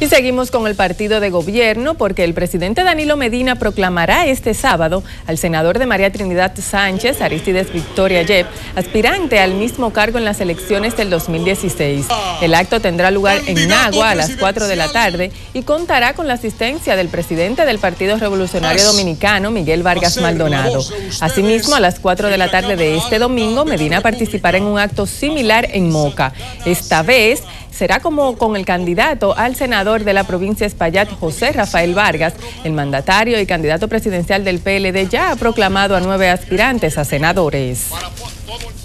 Y seguimos con el partido de gobierno porque el presidente Danilo Medina proclamará este sábado al senador de María Trinidad Sánchez, Arístides Victoria Yep, aspirante al mismo cargo en las elecciones del 2016. El acto tendrá lugar en Nagua a las 4 de la tarde y contará con la asistencia del presidente del Partido Revolucionario Dominicano, Miguel Vargas Maldonado. Asimismo, a las 4 de la tarde de este domingo, Medina participará en un acto similar en Moca. Esta vez será como con el candidato al senador de la provincia Espaillat, José Rafael Vargas. El mandatario y candidato presidencial del PLD ya ha proclamado a 9 aspirantes a senadores.